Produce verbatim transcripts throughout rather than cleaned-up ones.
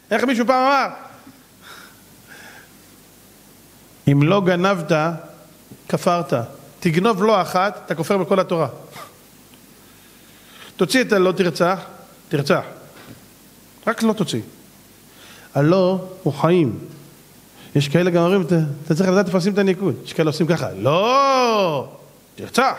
איך מישהו פעם אמר? אם לא גנבת, כפרת. תגנוב לא אחת, אתה כופר בכל התורה. תוציא את הלא תרצח, תרצח. רק לא תוציא. הלא הוא חיים. יש כאלה גם אומרים, אתה צריך לדעת לפרסים את הניקוד. יש כאלה עושים ככה, לא, תרצח.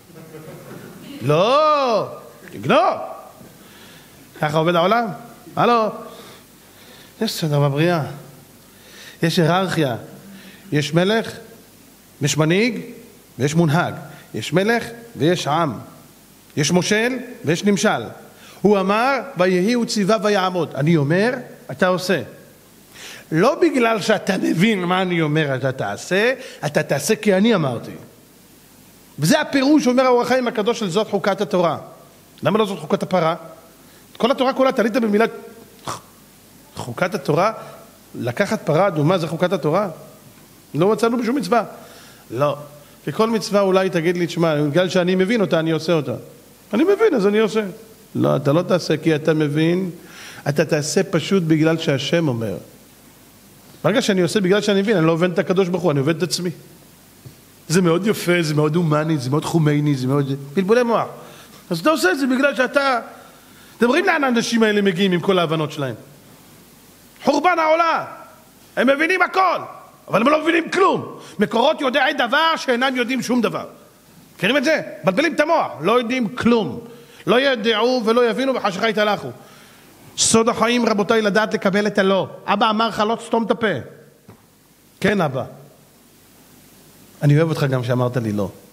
לא, תגנוב. ככה עובד העולם? הלו. יש סדר בבריאה. יש היררכיה. יש מלך, יש מנהיג ויש מונהג. יש מלך ויש עם. יש מושל ויש נמשל. הוא אמר, ויהי הוא ציווה ויעמוד. אני אומר, אתה עושה. לא בגלל שאתה מבין מה אני אומר, אתה תעשה, אתה תעשה כי אני אמרתי. וזה הפירוש, אומר האור החיים הקדוש של זאת חוקת התורה. למה לא זאת חוקת הפרה? כל התורה כולה תלית במילה חוקת התורה, לקחת פרה אדומה זה חוקת התורה? לא מצאנו בשום מצווה. לא. ככל מצווה אולי תגיד לי, תשמע, בגלל שאני מבין אותה, אני עושה אותה. אני מבין, אז אני עושה. לא, אתה לא תעשה כי אתה מבין, אתה תעשה פשוט בגלל שהשם אומר. ברגע שאני עושה בגלל שאני מבין, אני לא עובד את הקדוש ברוך הוא, אני עובד את עצמי. זה מאוד יפה, זה מאוד הומני, זה מאוד חומייני, זה מאוד פלפולי מוח. אז אתה עושה את זה בגלל שאתה... אתם רואים לאן האנשים האלה מגיעים עם כל ההבנות שלהם. חורבן העולה. הם מבינים הכל, אבל הם לא מבינים כלום. מקורות יודעי דבר שאינם יודעים שום דבר. מכירים את זה? בלבלים את המוח, לא יודעים כלום. לא ידעו ולא יבינו וחשכה יתהלכו. סוד החיים רבותיי לדעת לקבל את הלא. אבא אמר לך לא תסתום את הפה. כן אבא. אני אוהב אותך גם שאמרת לי לא.